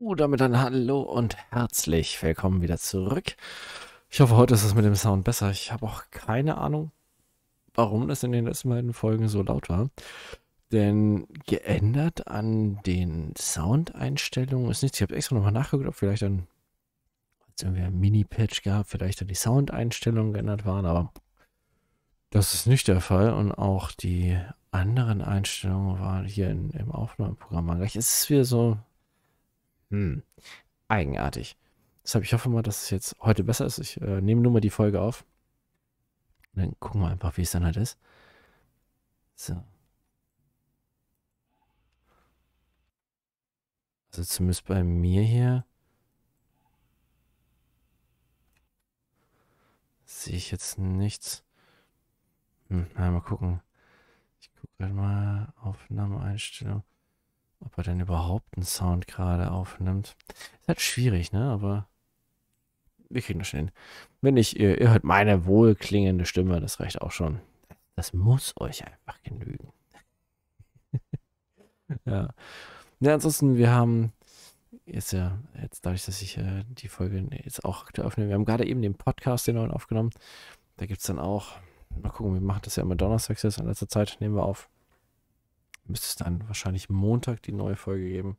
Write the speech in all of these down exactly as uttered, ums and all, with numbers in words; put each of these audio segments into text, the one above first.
So, damit dann hallo und herzlich willkommen wieder zurück. Ich hoffe, heute ist es mit dem Sound besser. Ich habe auch keine Ahnung, warum das in den letzten beiden Folgen so laut war. Denn geändert an den Soundeinstellungen ist nichts. Ich habe extra nochmal nachgeguckt, ob vielleicht dann hat's irgendwie ein Mini-Patch gab, vielleicht dann die Soundeinstellungen geändert waren, aber das ist nicht der Fall. Und auch die anderen Einstellungen waren hier in, im Aufnahmeprogramm waren gleich. Es ist wieder so, hm, eigenartig. Deshalb, ich hoffe mal, dass es jetzt heute besser ist. Ich äh, nehme nur mal die Folge auf. Und dann gucken wir einfach, wie es dann halt ist. So. Also zumindest bei mir hier sehe ich jetzt nichts. Hm, na, mal gucken. Ich gucke gerade mal Aufnahmeeinstellung, ob er denn überhaupt einen Sound gerade aufnimmt. Ist halt schwierig, ne? Aber wir kriegen das schon hin. Wenn nicht, ihr, ihr hört meine wohlklingende Stimme, das reicht auch schon. Das muss euch einfach genügen. Ja. Ja, ansonsten, wir haben jetzt ja, jetzt dadurch, dass ich äh, die Folge jetzt auch aktuell aufnehme, wir haben gerade eben den Podcast, den neuen aufgenommen. Da gibt es dann auch, mal gucken, wir machen das ja immer donnerstags jetzt in letzter Zeit, nehmen wir auf. Müsste es dann wahrscheinlich Montag die neue Folge geben.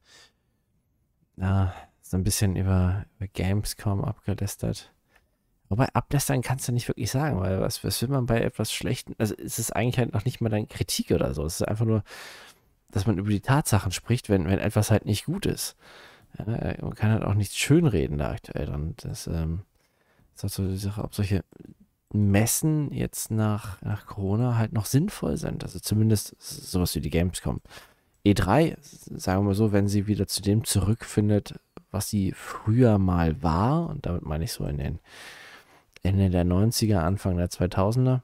Ja, so ein bisschen über, über Gamescom abgelästert. Wobei ablästern kannst du nicht wirklich sagen, weil was, was will man bei etwas Schlechtem, also es ist eigentlich halt noch nicht mal dann Kritik oder so. Es ist einfach nur, dass man über die Tatsachen spricht, wenn, wenn etwas halt nicht gut ist. Ja, man kann halt auch nichts schönreden da aktuell. Und das ähm, ist auch so die Sache, ob solche Messen jetzt nach, nach Corona halt noch sinnvoll sind. Also zumindest sowas wie die Gamescom. E drei, sagen wir mal so, wenn sie wieder zu dem zurückfindet, was sie früher mal war, und damit meine ich so in den Ende der neunziger, Anfang der zweitausender,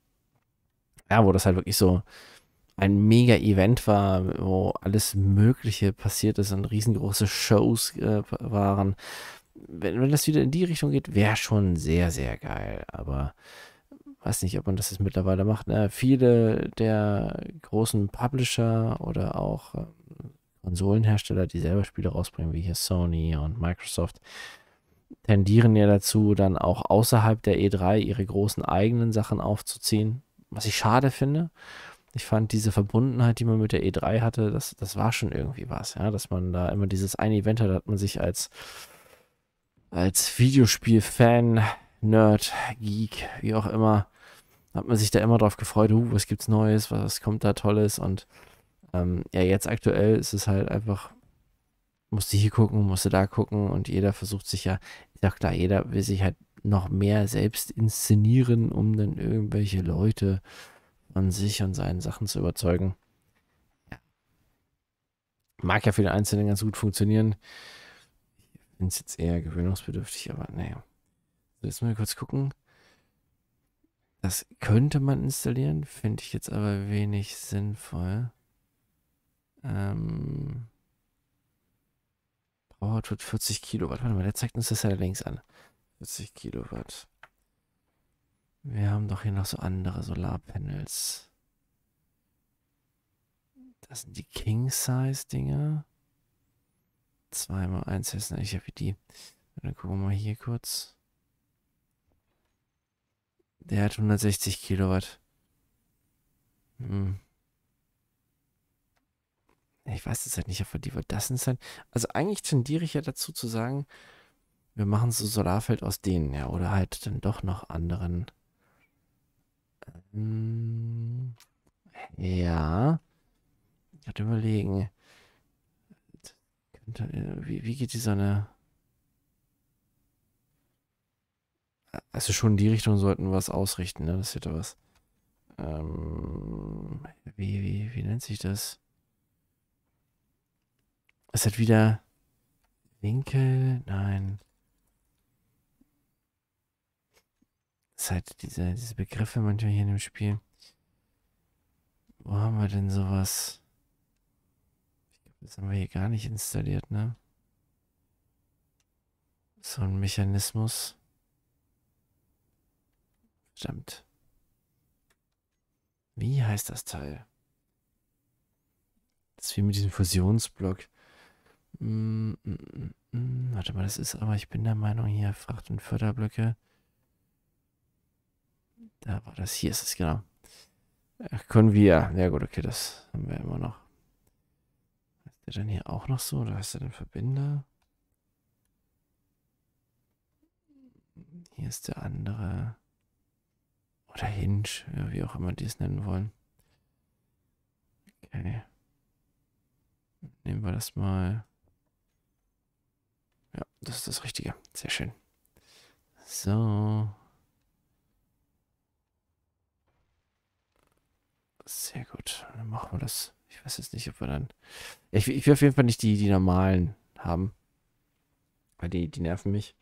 ja, wo das halt wirklich so ein Mega-Event war, wo alles Mögliche passiert ist und riesengroße Shows äh, waren. Wenn, wenn das wieder in die Richtung geht, wäre schon sehr, sehr geil. Aber weiß nicht, ob man das jetzt mittlerweile macht. Na, viele der großen Publisher oder auch äh, Konsolenhersteller, die selber Spiele rausbringen, wie hier Sony und Microsoft, tendieren ja dazu, dann auch außerhalb der E drei ihre großen eigenen Sachen aufzuziehen. Was ich schade finde. Ich fand diese Verbundenheit, die man mit der E drei hatte, das, das war schon irgendwie was, ja, dass man da immer dieses eine Event hat, da hat man sich als, als Videospiel-Fan, Nerd, Geek, wie auch immer, hat man sich da immer drauf gefreut, uh, was gibt's Neues, was kommt da Tolles und ähm, ja, jetzt aktuell ist es halt einfach, musste hier gucken, musste da gucken und jeder versucht sich ja, ist ja klar, jeder will sich halt noch mehr selbst inszenieren, um dann irgendwelche Leute an sich und seinen Sachen zu überzeugen. Ja, mag ja für den Einzelnen ganz gut funktionieren. Ich finde es jetzt eher gewöhnungsbedürftig, aber naja. So, jetzt mal kurz gucken. Das könnte man installieren, finde ich jetzt aber wenig sinnvoll. Ähm, Power-Output vierzig Kilowatt. Warte mal, der zeigt uns das ja links an. vierzig Kilowatt. Wir haben doch hier noch so andere Solarpanels. Das sind die King-Size-Dinger. zwei mal eins ist eigentlich ja wie die. Dann gucken wir mal hier kurz. Der hat hundertsechzig Kilowatt. Hm. Ich weiß jetzt halt nicht, ob wir die das installieren. Also eigentlich tendiere ich ja dazu zu sagen, wir machen so Solarfeld aus denen, ja. Oder halt dann doch noch anderen. Hm. Ja. Ich hatte überlegen. Wie, wie geht die Sonne? Also schon in die Richtung sollten wir was ausrichten, ne? Das hätte was. Ähm, wie, wie, wie nennt sich das? Es hat wieder Winkel. Nein. Es ist halt diese, diese Begriffe manchmal hier in dem Spiel. Wo haben wir denn sowas? Das haben wir hier gar nicht installiert, ne? So ein Mechanismus. Verdammt. Wie heißt das Teil? Das ist wie mit diesem Fusionsblock. Mm, mm, mm, mm. Warte mal, das ist aber, ich bin der Meinung, hier Fracht- und Förderblöcke. Da war das, hier ist es, genau. Ach, können wir. Ja gut, okay, das haben wir immer noch. Ist der denn hier auch noch so? Oder ist der denn Verbinder? Hier ist der andere. Oder Hinge, ja, wie auch immer die es nennen wollen. Okay. Nehmen wir das mal. Ja, das ist das Richtige. Sehr schön. So. Sehr gut. Dann machen wir das. Ich weiß jetzt nicht, ob wir dann. Ich, ich will auf jeden Fall nicht die, die normalen haben. Weil die, die nerven mich.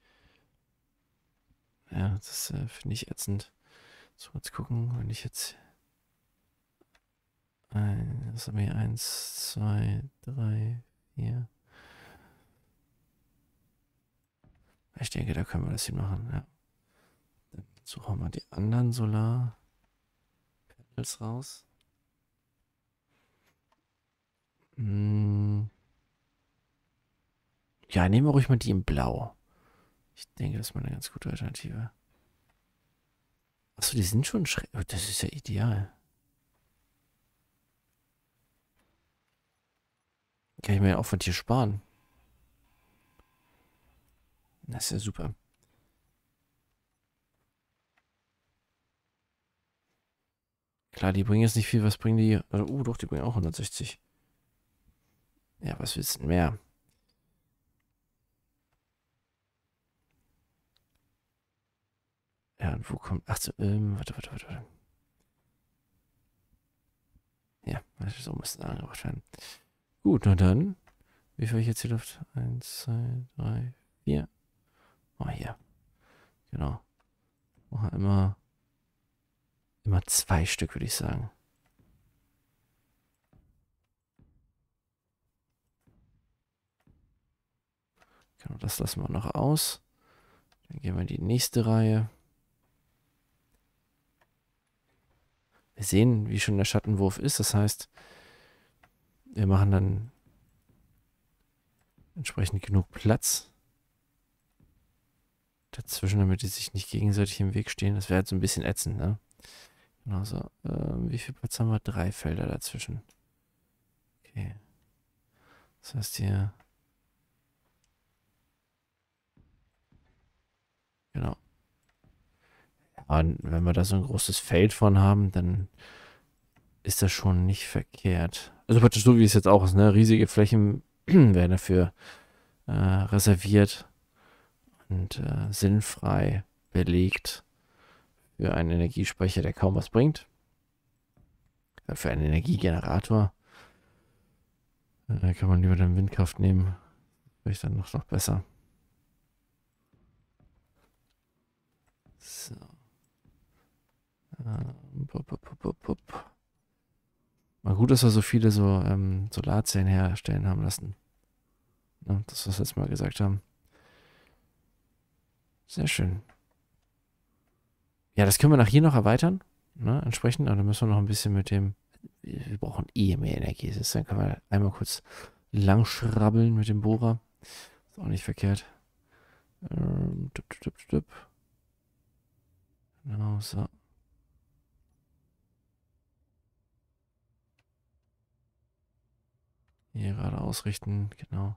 Ja, das äh, finde ich ätzend. So, jetzt gucken, wenn ich jetzt. Ein, was haben wir hier? Eins, zwei, drei, vier. Ich denke, da können wir das hier machen, ja. Dann suchen wir mal die anderen Solarpanels raus. Hm. Ja, nehmen wir ruhig mal die in Blau. Ich denke, das ist mal eine ganz gute Alternative. Achso, die sind schon schräg. Oh, das ist ja ideal. Kann ich mir ja auch von dir sparen. Das ist ja super. Klar, die bringen jetzt nicht viel. Was bringen die? Also, uh, doch, die bringen auch hundertsechzig. Ja, was willst du denn mehr? Ja, und wo kommt. Ach so, ähm, warte, warte, warte, warte. Ja, so muss es angebracht werden. Gut, na dann. Wie viel habe ich jetzt hier Luft? Eins, zwei, drei, vier. Oh, hier. Genau. Machen immer, immer zwei Stück, würde ich sagen. Genau, das lassen wir noch aus. Dann gehen wir in die nächste Reihe. Wir sehen, wie schon der Schattenwurf ist. Das heißt, wir machen dann entsprechend genug Platz dazwischen, damit die sich nicht gegenseitig im Weg stehen. Das wäre halt so ein bisschen ätzend, ne? Genau so. Ähm, wie viel Platz haben wir? Drei Felder dazwischen. Okay. Das heißt hier. Genau. Und wenn wir da so ein großes Feld von haben, dann ist das schon nicht verkehrt. Also praktisch so, wie es jetzt auch ist, ne? Riesige Flächen werden dafür äh, reserviert und äh, sinnfrei belegt für einen Energiespeicher, der kaum was bringt. Äh, für einen Energiegenerator. Äh, kann man lieber dann Windkraft nehmen. Vielleicht dann noch, noch besser. So. Ähm, pup, pup, pup, pup. Mal gut, dass wir so viele so ähm, Solarzellen herstellen haben lassen. Ja, das, was wir jetzt mal gesagt haben. Sehr schön. Ja, das können wir nach hier noch erweitern. Ne, entsprechend. Aber dann müssen wir noch ein bisschen mit dem. Wir brauchen eh mehr Energie. Das ist, dann können wir einmal kurz lang schrabbeln mit dem Bohrer. Ist auch nicht verkehrt. Ähm, tup, tup, tup, tup. Genau, so. Hier gerade ausrichten. Genau.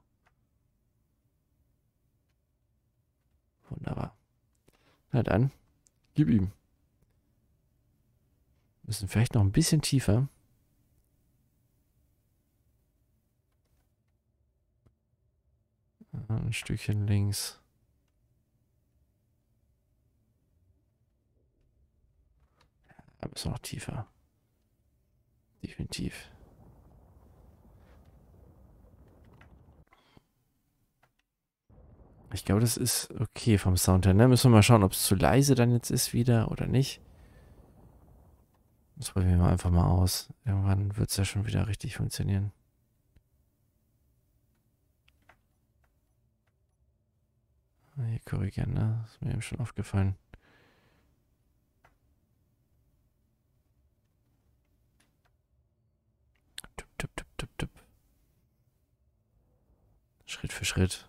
Wunderbar. Na dann, gib ihm. Müssen vielleicht noch ein bisschen tiefer. Ein Stückchen links. Da müssen wir noch tiefer. Definitiv. Ich glaube, das ist okay vom Sound her. Ne? Müssen wir mal schauen, ob es zu leise dann jetzt ist wieder oder nicht. Das probieren wir einfach mal aus. Irgendwann wird es ja schon wieder richtig funktionieren. Hier korrigieren, ne? Das ist mir eben schon aufgefallen. Tup, tup, tup, tup, tup. Schritt.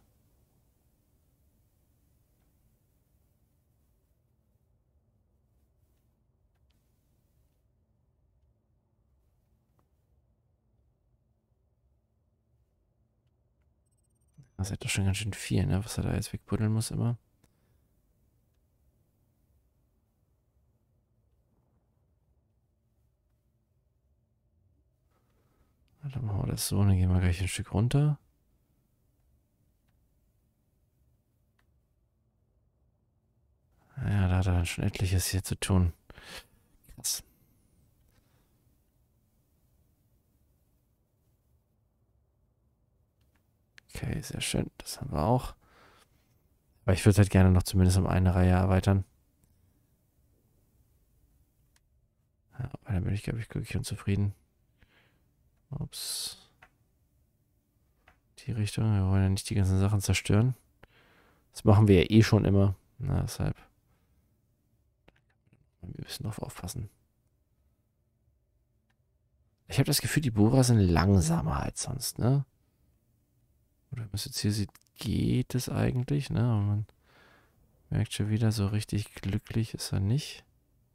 Das ist doch schon ganz schön viel, ne? Was er da jetzt wegbuddeln muss immer. Dann machen wir das so, dann gehen wir gleich ein Stück runter. Ja, da hat er dann schon etliches hier zu tun. Krass. Okay, sehr schön. Das haben wir auch. Aber ich würde halt gerne noch zumindest um eine Reihe erweitern. Ja, weil dann bin ich, glaube ich, glücklich und zufrieden. Ups. Die Richtung. Wir wollen ja nicht die ganzen Sachen zerstören. Das machen wir ja eh schon immer. Na, deshalb. Wir müssen drauf aufpassen. Ich habe das Gefühl, die Bohrer sind langsamer als sonst, ne? Oder wenn man es jetzt hier sieht, geht es eigentlich, ne? Aber man merkt schon wieder, so richtig glücklich ist er nicht.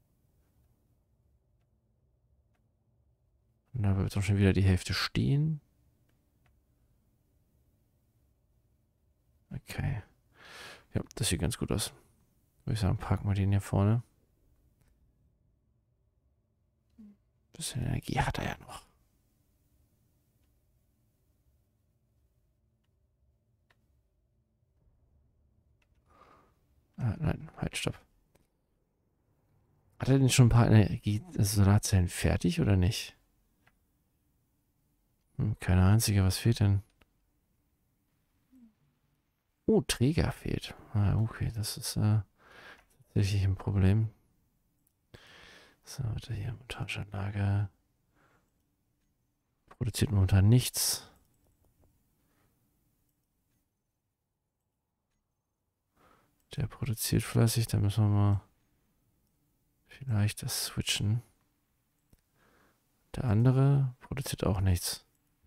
Und da wird auch schon wieder die Hälfte stehen. Okay. Ja, das sieht ganz gut aus. Würde ich sagen, parken wir den hier vorne. Bisschen Energie hat er ja noch. Ah, nein, halt, stopp. Hat er denn schon ein paar Energie-Solarzellen fertig oder nicht? Hm, keine einzige, was fehlt denn? Oh, Träger fehlt. Ah, okay, das ist äh, tatsächlich ein Problem. So, warte hier, Montageanlage. Produziert momentan nichts. Der produziert fleißig, da müssen wir mal vielleicht das switchen. Der andere produziert auch nichts.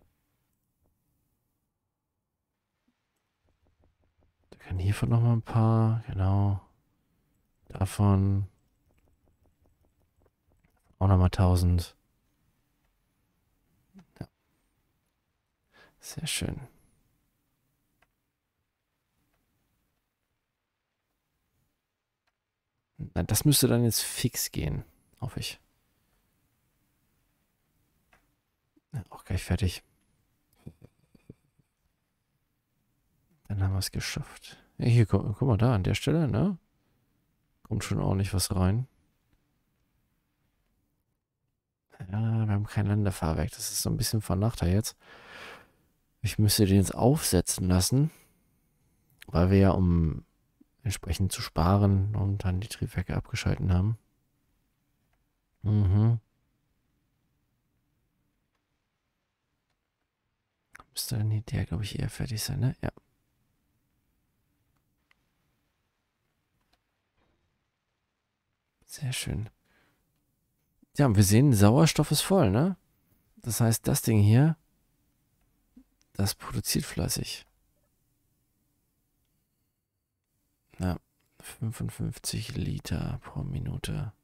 Der kann hiervon noch mal ein paar, genau. Davon auch noch mal tausend. Ja. Sehr schön. Na, das müsste dann jetzt fix gehen, hoffe ich. Ja, auch gleich fertig. Dann haben wir es geschafft. Ja, hier, guck, guck mal da, an der Stelle, ne? Kommt schon ordentlich was rein. Ja, wir haben kein Landefahrwerk. Das ist so ein bisschen von Nachteil jetzt. Ich müsste den jetzt aufsetzen lassen, weil wir ja, um entsprechend zu sparen, und dann die Triebwerke abgeschalten haben. Mhm. Müsste dann hier der, glaube ich, eher fertig sein, ne? Ja. Sehr schön. Ja, und wir sehen, Sauerstoff ist voll, ne? Das heißt, das Ding hier, das produziert fleißig. Ja, fünfundfünfzig Liter pro Minute.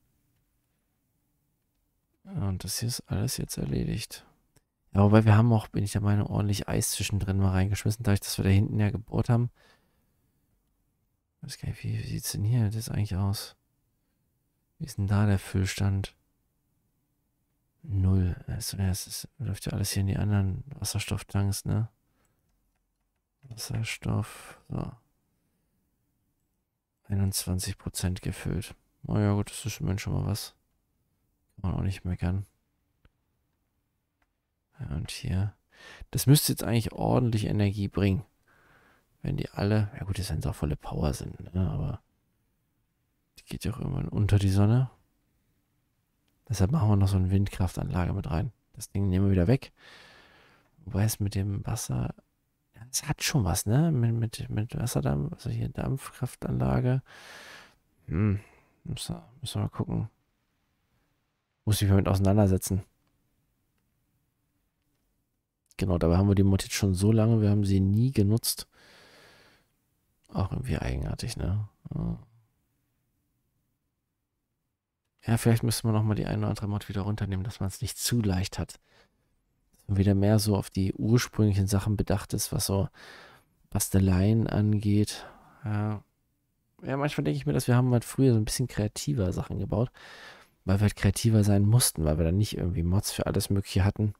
Und das hier ist alles jetzt erledigt. Ja, wobei wir haben auch, bin ich der Meinung, ordentlich Eis zwischendrin mal reingeschmissen, dadurch, dass wir da hinten ja gebohrt haben. Ich weiß gar nicht, wie, wie sieht es denn hier das eigentlich aus? Wie ist denn da der Füllstand? Null. Also, ja, es ist, läuft ja alles hier in die anderen Wasserstofftanks, ne? Wasserstoff, so. einundzwanzig Prozent gefüllt. Oh ja, gut, das ist immerhin schon mal was. Kann man auch nicht meckern. Ja, und hier. Das müsste jetzt eigentlich ordentlich Energie bringen. Wenn die alle, ja gut, das sind auch volle Power sind, ne? Aber die geht ja auch irgendwann unter die Sonne. Deshalb machen wir noch so eine Windkraftanlage mit rein. Das Ding nehmen wir wieder weg. Wobei es mit dem Wasser, ja, es hat schon was, ne? Mit, mit, mit Wasserdampf, also hier Dampfkraftanlage. Hm, müssen wir, müssen wir mal gucken. Muss ich mich damit auseinandersetzen. Genau, dabei haben wir die Mod jetzt schon so lange, wir haben sie nie genutzt. Auch irgendwie eigenartig, ne? Ja, ja, vielleicht müsste man nochmal die eine oder andere Mod wieder runternehmen, dass man es nicht zu leicht hat. Und wieder mehr so auf die ursprünglichen Sachen bedacht ist, was so Basteleien angeht. Ja, ja manchmal denke ich mir, dass wir haben halt früher so ein bisschen kreativer Sachen gebaut, weil wir halt kreativer sein mussten, weil wir dann nicht irgendwie Mods für alles Mögliche hatten.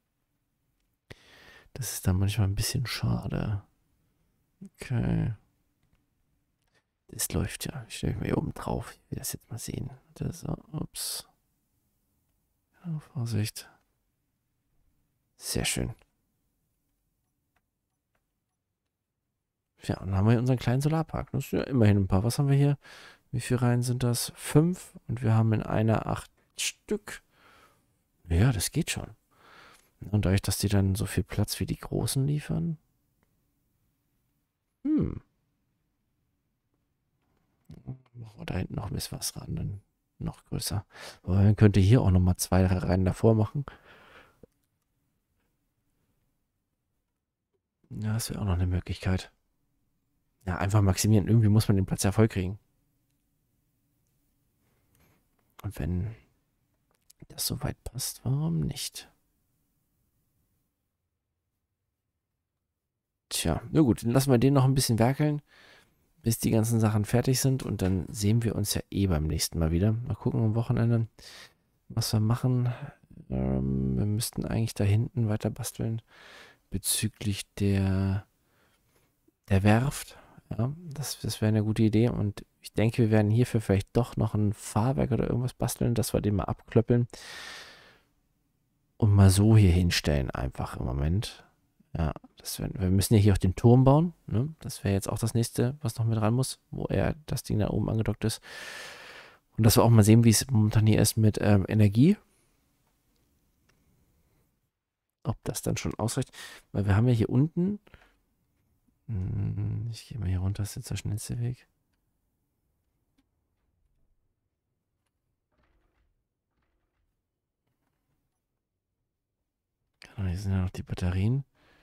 Das ist dann manchmal ein bisschen schade. Okay. Das läuft ja. Ich stelle mich mal hier oben drauf. Ich will das jetzt mal sehen. Das, so, ups. Ja, Vorsicht. Sehr schön. Ja, und dann haben wir unseren kleinen Solarpark. Das ist ja immerhin ein paar. Was haben wir hier? Wie viele Reihen sind das? Fünf. Und wir haben in einer acht Stück. Ja, das geht schon. Und dadurch, dass die dann so viel Platz wie die großen liefern. Hm. Machen wir da hinten noch ein bisschen was ran. Dann noch größer. Aber man könnte hier auch nochmal zwei, drei Reihen davor machen. Ja, das wäre auch noch eine Möglichkeit. Ja, einfach maximieren. Irgendwie muss man den Platz ja voll kriegen. Und wenn das soweit passt, warum nicht? Tja, na gut, dann lassen wir den noch ein bisschen werkeln, bis die ganzen Sachen fertig sind. Und dann sehen wir uns ja eh beim nächsten Mal wieder. Mal gucken am Wochenende, was wir machen. Ähm, wir müssten eigentlich da hinten weiter basteln bezüglich der, der Werft. Ja, das, das wäre eine gute Idee. Und ich denke, wir werden hierfür vielleicht doch noch ein Fahrwerk oder irgendwas basteln, dass wir den mal abklöppeln und mal so hier hinstellen, einfach im Moment. Ja, das wär, wir müssen ja hier auch den Turm bauen. Ne? Das wäre jetzt auch das nächste, was noch mit ran muss, wo er das Ding da oben angedockt ist. Und dass wir auch mal sehen, wie es momentan hier ist mit ähm, Energie. Ob das dann schon ausreicht. Weil wir haben ja hier unten. Hm, ich gehe mal hier runter, das ist jetzt der schnellste Weg. Genau, hier sind ja noch die Batterien.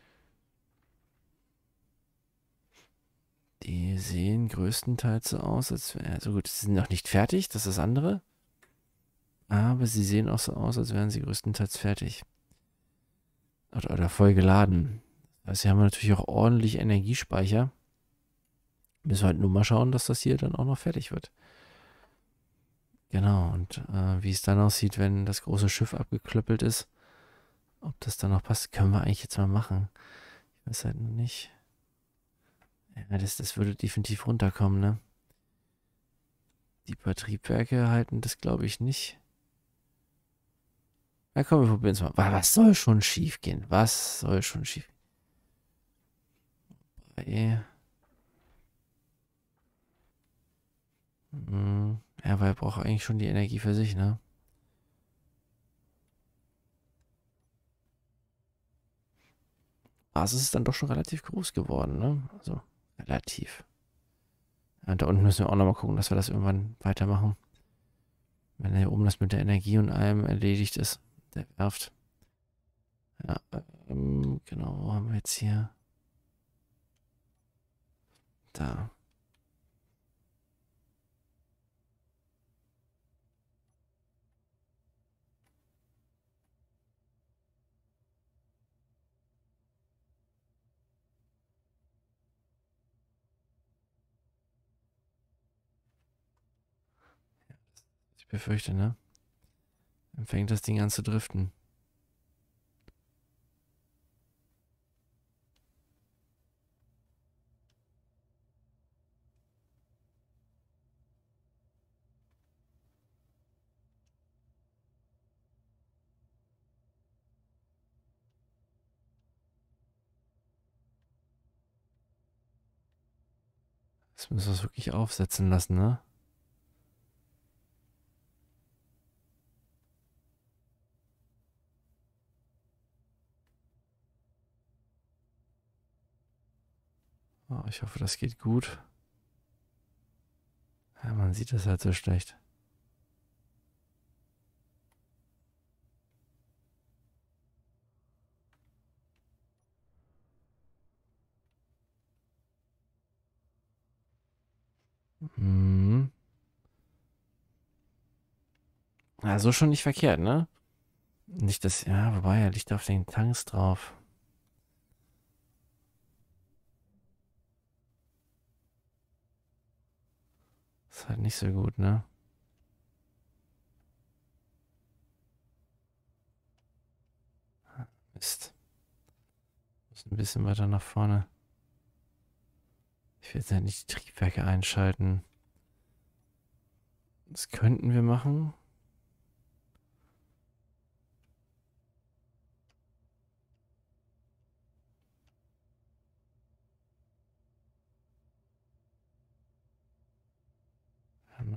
Die sehen größtenteils so aus, als wären. Also gut, sie sind noch nicht fertig, das ist das andere. Aber sie sehen auch so aus, als wären sie größtenteils fertig. Oder, oder voll geladen. Also hier haben wir natürlich auch ordentlich Energiespeicher. Müssen wir halt nur mal schauen, dass das hier dann auch noch fertig wird. Genau, und äh, wie es dann aussieht, wenn das große Schiff abgeklöppelt ist, ob das dann noch passt, können wir eigentlich jetzt mal machen. Ich weiß halt nur nicht. Ja, das, das würde definitiv runterkommen, ne? Die paar Triebwerke halten das, glaube ich, nicht. Na komm, wir probieren es mal. Was soll schon schief gehen? Was soll schon schief gehen? Hm, ja, weil er braucht eigentlich schon die Energie für sich, ne? Basis ist dann doch schon relativ groß geworden, ne? Also relativ. Ja, da unten müssen wir auch nochmal gucken, dass wir das irgendwann weitermachen. Wenn hier oben das mit der Energie und allem erledigt ist, der Werft. Ja, ähm, genau, wo haben wir jetzt hier? Da. Ich befürchte, ne? Dann fängt das Ding an zu driften. Das müssen wir es wirklich aufsetzen lassen, ne? Oh, ich hoffe, das geht gut. Ja, man sieht das halt so schlecht. Hm. Also schon nicht verkehrt, ne? Nicht das, ja, wobei, er liegt auf den Tanks drauf. Ist halt nicht so gut, ne? Mist. Muss ein bisschen weiter nach vorne. Ich will jetzt halt nicht die Triebwerke einschalten. Das könnten wir machen. Genau.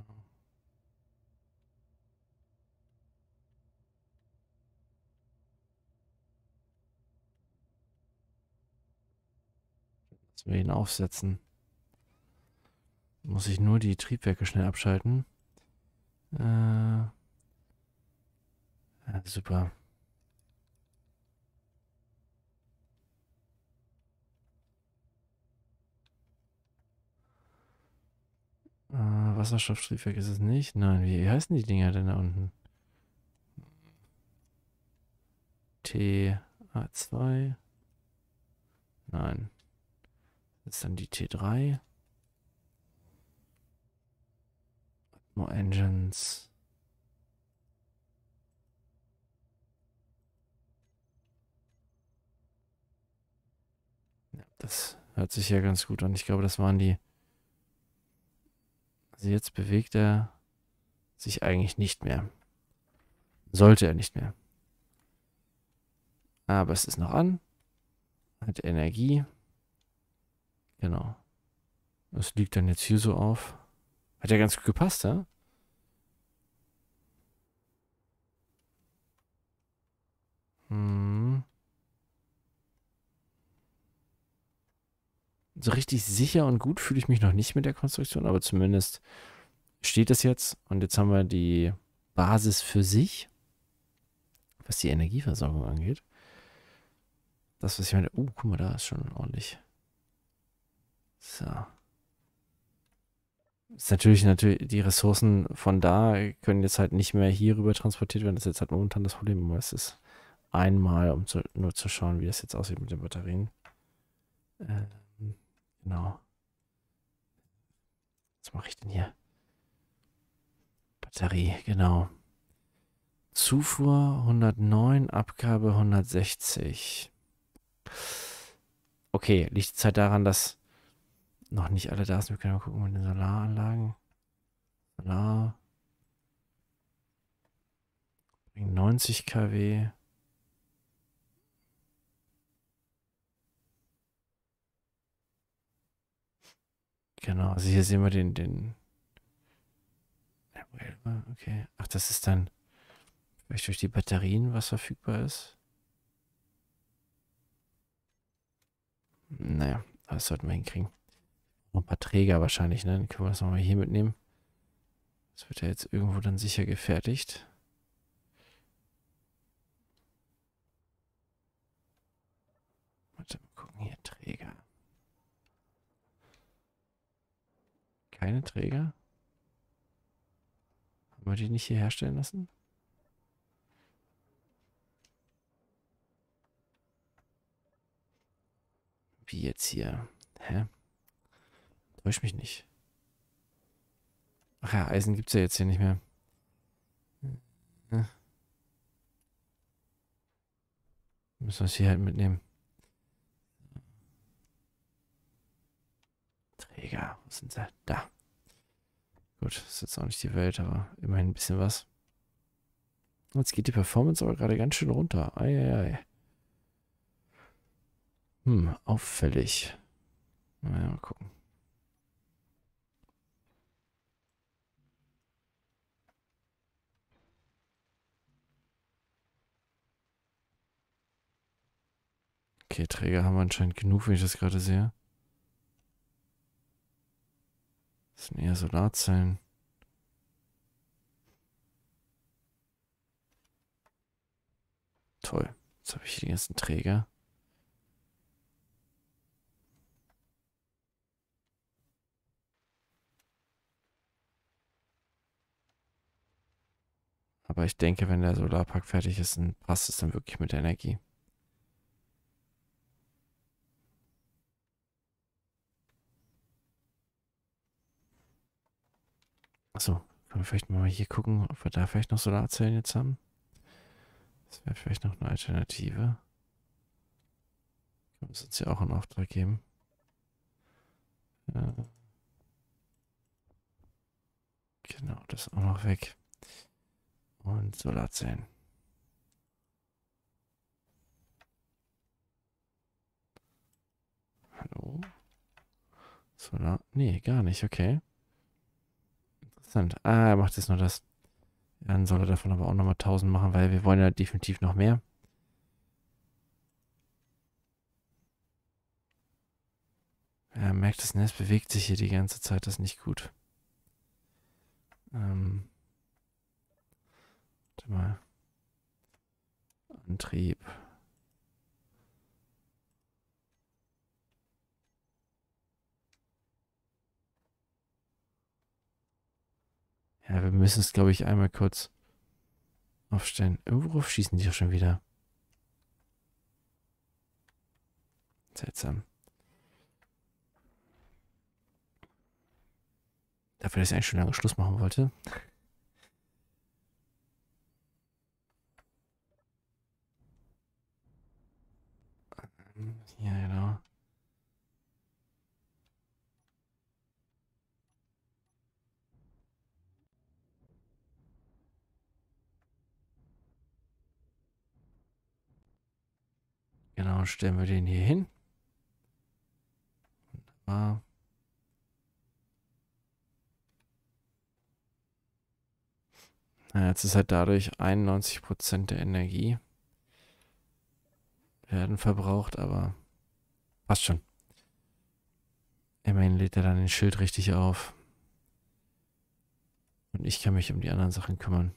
Dass wir ihn aufsetzen. Muss ich nur die Triebwerke schnell abschalten. Äh, ja, super. Äh, Wasserstofftriebwerk ist es nicht. Nein, wie heißen die Dinger denn da unten? T A zwei. Nein. Das ist dann die T drei. More Engines. Ja, das hört sich ja ganz gut an. Ich glaube, das waren die. Also jetzt bewegt er sich eigentlich nicht mehr. Sollte er nicht mehr. Aber es ist noch an. Hat Energie. Genau. Das liegt dann jetzt hier so auf. Hat ja ganz gut gepasst, ja? Hm. So richtig sicher und gut fühle ich mich noch nicht mit der Konstruktion, aber zumindest steht es jetzt. Und jetzt haben wir die Basis für sich, was die Energieversorgung angeht. Das, was ich meine. Uh, guck mal, da ist schon ordentlich. So. Ist natürlich, natürlich, die Ressourcen von da können jetzt halt nicht mehr hier rüber transportiert werden. Das ist jetzt halt momentan das Problem. Aber es ist einmal, um zu, nur zu schauen, wie das jetzt aussieht mit den Batterien. Ähm, genau. Was mache ich denn hier? Batterie, genau. Zufuhr hundertneun, Abgabe hundertsechzig. Okay, liegt es halt daran, dass noch nicht alle da sind. Wir können mal gucken mit den Solaranlagen. Solar. Bringt neunzig Kilowatt. Genau, also hier sehen wir den, den. Okay. Ach, das ist dann vielleicht durch die Batterien, was verfügbar ist. Naja, das sollten wir hinkriegen. Noch ein paar Träger wahrscheinlich, ne? Dann können wir das nochmal hier mitnehmen. Das wird ja jetzt irgendwo dann sicher gefertigt. Warte, mal gucken hier, Träger. Keine Träger? Haben wir die nicht hier herstellen lassen? Wie jetzt hier? Hä? Täusch mich nicht. Ach ja, Eisen gibt es ja jetzt hier nicht mehr. Hm. Müssen wir es hier halt mitnehmen. Träger, wo sind sie? Da. Gut, ist jetzt auch nicht die Welt, aber immerhin ein bisschen was. Jetzt geht die Performance aber gerade ganz schön runter. Eieiei. Hm, auffällig. Naja, mal gucken. Okay, Träger haben wir anscheinend genug, wenn ich das gerade sehe. Das sind eher Solarzellen. Toll. Jetzt habe ich hier die ganzen Träger. Aber ich denke, wenn der Solarpark fertig ist, dann passt es dann wirklich mit der Energie. Achso, können wir vielleicht mal hier gucken, ob wir da vielleicht noch Solarzellen jetzt haben? Das wäre vielleicht noch eine Alternative. Können wir uns ja auch einen Auftrag geben. Ja. Genau, das auch noch weg. Und Solarzellen. Hallo? Solar? Nee, gar nicht, okay. Interessant. Ah, er macht jetzt nur das. Dann soll er davon aber auch nochmal tausend machen, weil wir wollen ja definitiv noch mehr. Er merkt es, ne? Es bewegt sich hier die ganze Zeit, das ist nicht gut. Ähm. Warte mal. Antrieb. Ja, wir müssen es, glaube ich, einmal kurz aufstellen. Worauf schießen die doch schon wieder? Seltsam. Dafür, dass ich eigentlich schon lange Schluss machen wollte. Ja, genau. Genau, stellen wir den hier hin. Wunderbar. Ja, jetzt ist halt dadurch einundneunzig Prozent der Energie werden verbraucht, aber passt schon. Immerhin lädt er dann den Schild richtig auf. Und ich kann mich um die anderen Sachen kümmern.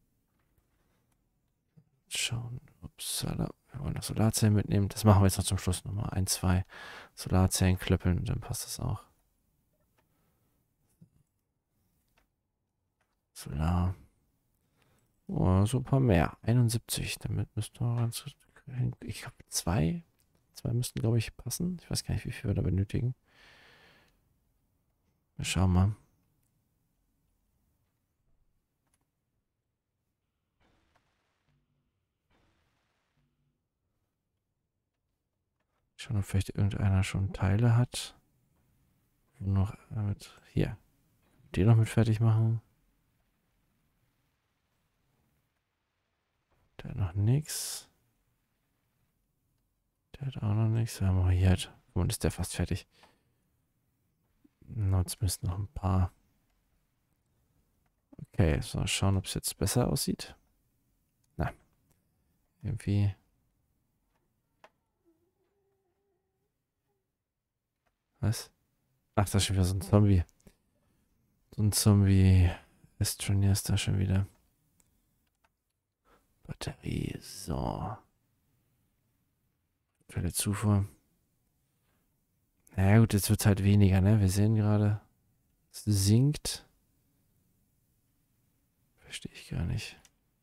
Schauen. Upsala. Wir wollen noch Solarzellen mitnehmen. Das machen wir jetzt noch zum Schluss nochmal. Ein, zwei Solarzellen klöppeln und dann passt das auch. Solar. Oh, so ein paar mehr. einundsiebzig. Damit müssten wir ganz. Ich glaube, zwei. Zwei müssten, glaube ich, passen. Ich weiß gar nicht, wie viel wir da benötigen. Wir schauen mal. Schauen, ob vielleicht irgendeiner schon Teile hat. Noch mit, hier. Den noch mit fertig machen. Der hat noch nichts. Der hat auch noch nichts. Haben wir hier halt. Und ist der fast fertig. Jetzt müssen noch ein paar. Okay, so schauen, ob es jetzt besser aussieht. Na. Irgendwie. Was? Ach, da ist schon wieder so ein Zombie. So ein Zombie. Astroneer ist da schon wieder. Batterie, so. Für die Zufuhr. Naja gut, jetzt wird es halt weniger, ne? Wir sehen gerade, es sinkt. Verstehe ich gar nicht.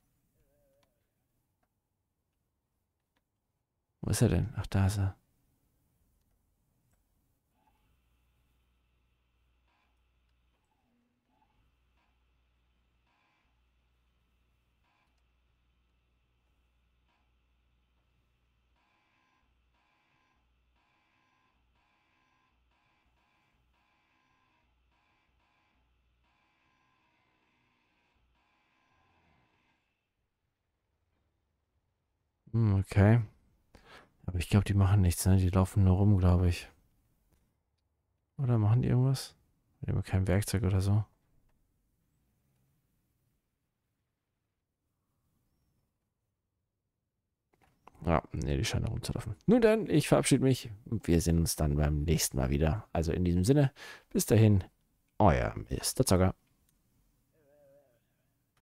Wo ist er denn? Ach, da ist er. Hm, okay. Aber ich glaube, die machen nichts, ne? Die laufen nur rum, glaube ich. Oder machen die irgendwas? Die haben kein Werkzeug oder so. Ja, ne, die scheinen rumzulaufen. Nun dann, ich verabschiede mich. Wir sehen uns dann beim nächsten Mal wieder. Also in diesem Sinne, bis dahin, euer Mister Zocker.